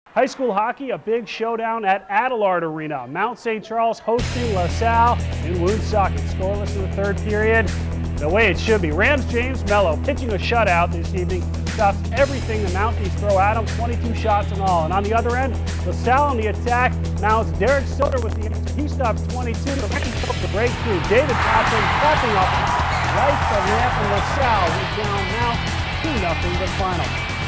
High school hockey, a big showdown at Adelard Arena. Mount St. Charles hosting LaSalle in Woonsocket. Scoreless in the third period. The way it should be. Rams James Mello pitching a shutout this evening. Stops everything the Mounties throw at him. 22 shots in all. And on the other end, LaSalle on the attack. Mounts Derek Soder with the answer. He stops 22. The breakthrough. David Potvin clapping up. Right the ramp, and LaSalle is down now 2-0 the final.